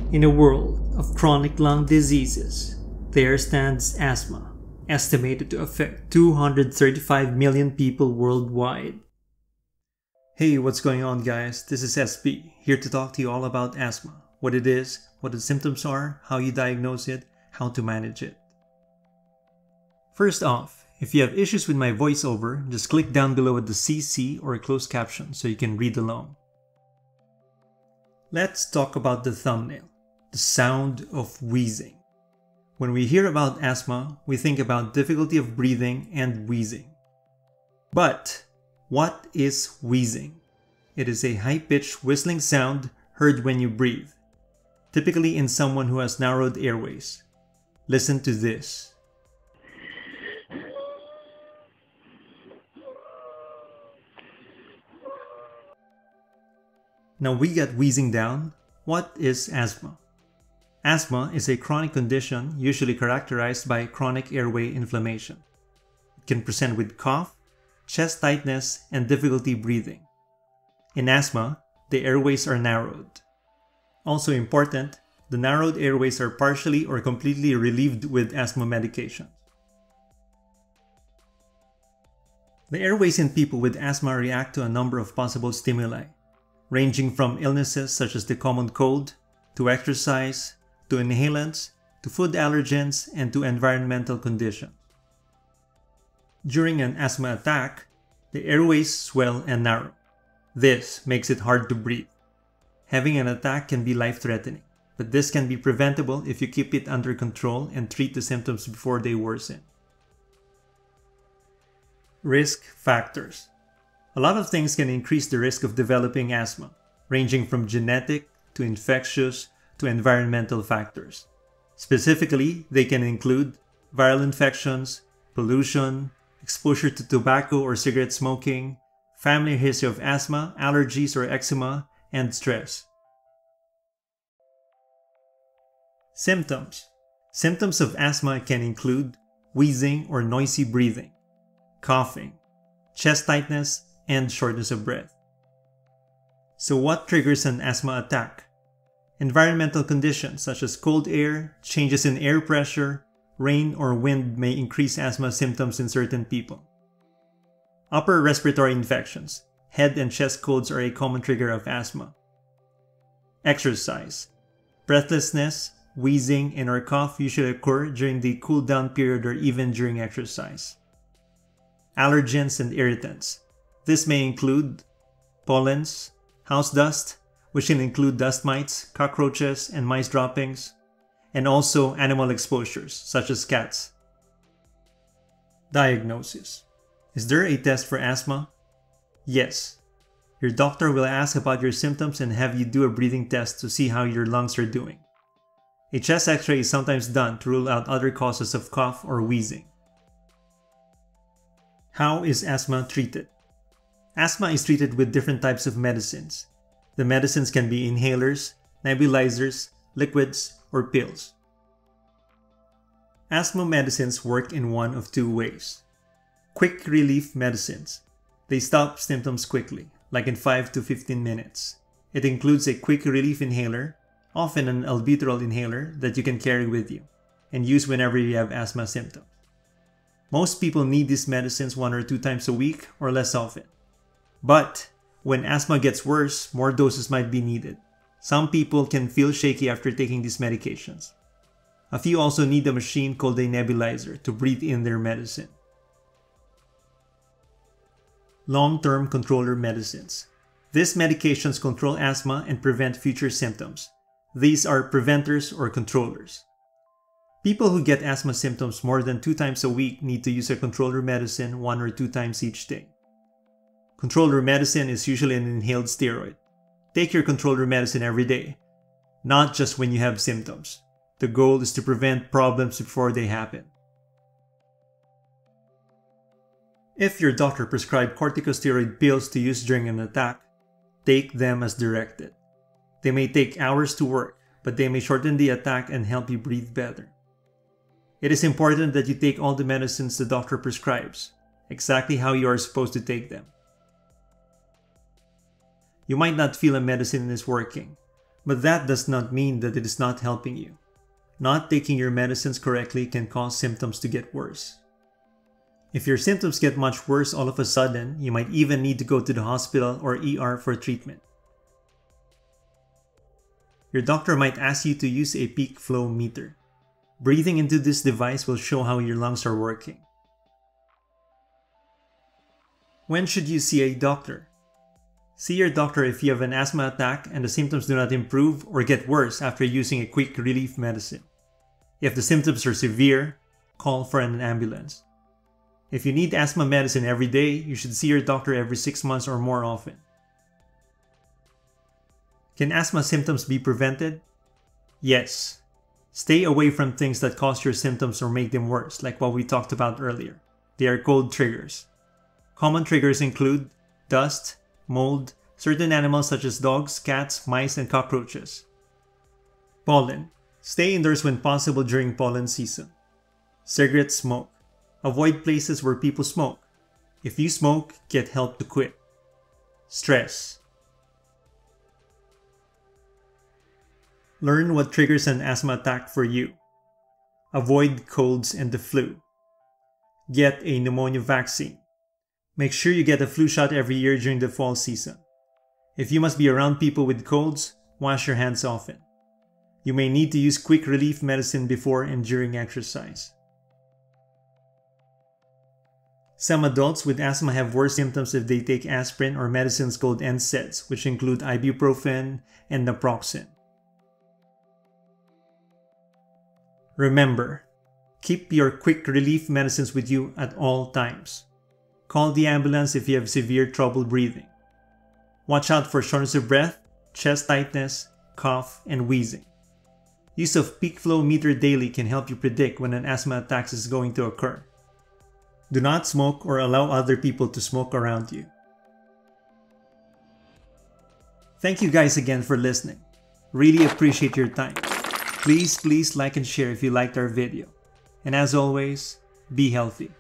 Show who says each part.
Speaker 1: In a world of chronic lung diseases, there stands asthma, estimated to affect 235 million people worldwide. Hey, what's going on guys? This is SB, here to talk to you all about asthma, what it is, what the symptoms are, how you diagnose it, how to manage it. First off, if you have issues with my voiceover, just click down below at the CC or closed caption so you can read along. Let's talk about the thumbnail. The sound of wheezing. When we hear about asthma, we think about difficulty of breathing and wheezing. But what is wheezing? It is a high-pitched whistling sound heard when you breathe, typically in someone who has narrowed airways. Listen to this. Now we got wheezing down. What is asthma? Asthma is a chronic condition usually characterized by chronic airway inflammation. It can present with cough, chest tightness, and difficulty breathing. In asthma, the airways are narrowed. Also important, the narrowed airways are partially or completely relieved with asthma medication. The airways in people with asthma react to a number of possible stimuli, ranging from illnesses such as the common cold, to exercise, to inhalants, to food allergens, and to environmental conditions. During an asthma attack, the airways swell and narrow. This makes it hard to breathe. Having an attack can be life-threatening, but this can be preventable if you keep it under control and treat the symptoms before they worsen. Risk factors. A lot of things can increase the risk of developing asthma, ranging from genetic to infectious to environmental factors. Specifically, they can include viral infections, pollution, exposure to tobacco or cigarette smoking, family history of asthma, allergies or eczema, and stress. Symptoms. Symptoms of asthma can include wheezing or noisy breathing, coughing, chest tightness, and shortness of breath. So what triggers an asthma attack? Environmental conditions such as cold air, changes in air pressure, rain, or wind may increase asthma symptoms in certain people. Upper respiratory infections, head and chest colds are a common trigger of asthma. Exercise. Breathlessness, wheezing, and/or cough usually occur during the cool down period or even during exercise. Allergens and irritants. This may include pollens, house dust, which can include dust mites, cockroaches, and mice droppings, and also animal exposures, such as cats. Diagnosis. Is there a test for asthma? Yes. Your doctor will ask about your symptoms and have you do a breathing test to see how your lungs are doing. A chest x-ray is sometimes done to rule out other causes of cough or wheezing. How is asthma treated? Asthma is treated with different types of medicines. The medicines can be inhalers, nebulizers, liquids, or pills. Asthma medicines work in one of two ways. Quick relief medicines. They stop symptoms quickly, like in 5 to 15 minutes. It includes a quick relief inhaler, often an albuterol inhaler that you can carry with you, and use whenever you have asthma symptoms. Most people need these medicines 1 or 2 times a week or less often. But when asthma gets worse, more doses might be needed. Some people can feel shaky after taking these medications. A few also need a machine called a nebulizer to breathe in their medicine. Long-term controller medicines. These medications control asthma and prevent future symptoms. These are preventers or controllers. People who get asthma symptoms more than 2 times a week need to use a controller medicine 1 or 2 times each day. Controller medicine is usually an inhaled steroid. Take your controller medicine every day, not just when you have symptoms. The goal is to prevent problems before they happen. If your doctor prescribed corticosteroid pills to use during an attack, take them as directed. They may take hours to work, but they may shorten the attack and help you breathe better. It is important that you take all the medicines the doctor prescribes, exactly how you are supposed to take them. You might not feel a medicine is working, But that does not mean that it is not helping you. Not taking your medicines correctly can cause symptoms to get worse. If your symptoms get much worse all of a sudden, you might even need to go to the hospital or ER for treatment. Your doctor might ask you to use a peak flow meter. Breathing into this device will show how your lungs are working. When should you see a doctor? See your doctor if you have an asthma attack and the symptoms do not improve or get worse after using a quick relief medicine. If the symptoms are severe, call for an ambulance. If you need asthma medicine every day, you should see your doctor every 6 months or more often. Can asthma symptoms be prevented? Yes. Stay away from things that cause your symptoms or make them worse, like what we talked about earlier. They are cold triggers. Common triggers include dust, mold, certain animals such as dogs, cats, mice, and cockroaches. Pollen. Stay indoors when possible during pollen season. Cigarette smoke. Avoid places where people smoke. If you smoke, get help to quit. Stress. Learn what triggers an asthma attack for you. Avoid colds and the flu. Get a pneumonia vaccine. Make sure you get a flu shot every year during the fall season. If you must be around people with colds, wash your hands often. You may need to use quick relief medicine before and during exercise. Some adults with asthma have worse symptoms if they take aspirin or medicines called NSAIDs, which include ibuprofen and naproxen. Remember, keep your quick relief medicines with you at all times. Call the ambulance if you have severe trouble breathing. Watch out for shortness of breath, chest tightness, cough, and wheezing. Use of peak flow meter daily can help you predict when an asthma attack is going to occur. Do not smoke or allow other people to smoke around you. Thank you guys again for listening. Really appreciate your time. Please like and share if you liked our video. And as always, be healthy.